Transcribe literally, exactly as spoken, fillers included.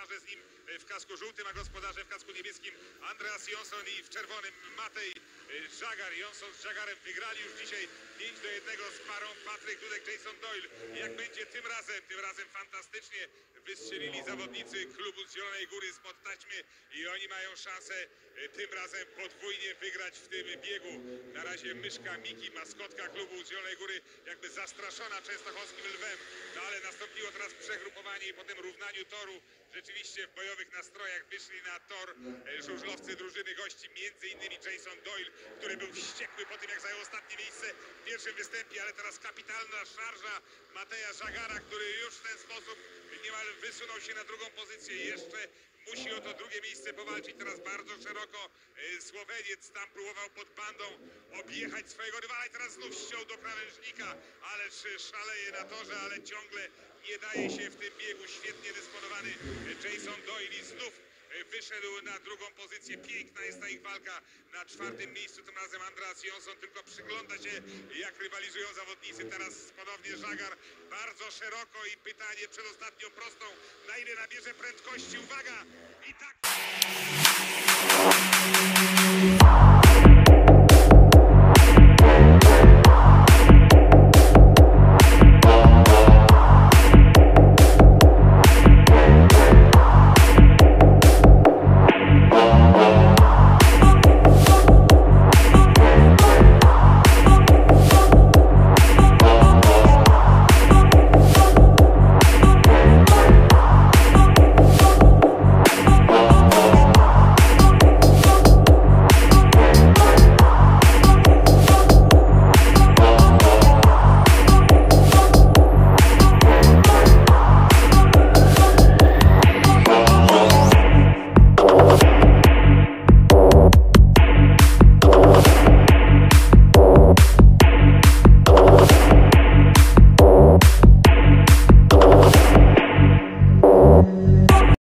parze z nim w kasku żółtym, a gospodarzem w kasku niebieskim Andreas Jonsson i w czerwonym Matej Żagar. Jonsson z Żagarem wygrali już dzisiaj pięć do jednego z parą Patryk Dudek, Jason Doyle. Jak będzie tym razem? Tym razem fantastycznie wystrzelili zawodnicy klubu z Zielonej Góry spod taśmy i oni mają szansę tym razem podwójnie wygrać w tym biegu. Na razie myszka Miki, maskotka klubu z Zielonej Góry, jakby zastraszona częstochowskim lwem, no ale nastąpiło teraz przegrupowanie i po tym równaniu toru rzeczywiście w bojowych nastrojach wyszli na tor żużlowcy drużyny gości, między innymi Jason Doyle, który był wściekły po tym, jak zajął ostatnie miejsce w pierwszym występie, ale teraz kapitalna szarża Mateja Żagara, który już w ten sposób niemal wysunął się na drugą pozycję. Jeszcze musi o to drugie miejsce powalczyć. Teraz bardzo szeroko Słoweniec tam próbował pod bandą objechać swojego rywala i teraz znów ściął do krawężnika, ależ szaleje na torze, ale ciągle nie daje się w tym biegu. Świetnie dysponowany Jason Doyle i znów wyszedł na drugą pozycję. Piękna jest ta ich walka. Na czwartym miejscu tym razem Andreas Jonsson tylko przygląda się, jak rywalizują zawodnicy. Teraz ponownie Żagar bardzo szeroko i pytanie przed ostatnią prostą, na ile nabierze prędkości. Uwaga! I tak...